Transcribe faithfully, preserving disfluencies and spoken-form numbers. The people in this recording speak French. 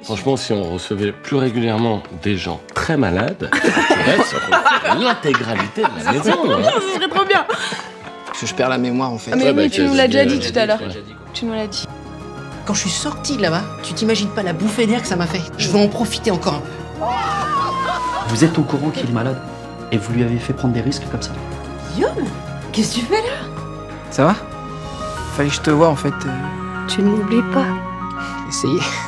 Franchement, si on recevait plus régulièrement des gens très malades, on pourrait se refaire l'intégralité de la maison. Hein. Ce serait trop bien. Parce que je perds la mémoire en fait. Ah mais Ouais, oui, bah, tu nous tu- l'as déjà tu- dit tu- tout à l'heure. tu- Tu nous l'as dit. Quand je suis sorti de là-bas, tu t'imagines pas la bouffée d'air que ça m'a fait. Je veux en profiter encore un peu. Vous êtes au courant qu'il est malade et vous lui avez fait prendre des risques comme ça? Guillaume, qu'est-ce que tu fais là? Ça va? Fallait que je te voie en fait. euh, Tu ne m'oublies pas. Essayez.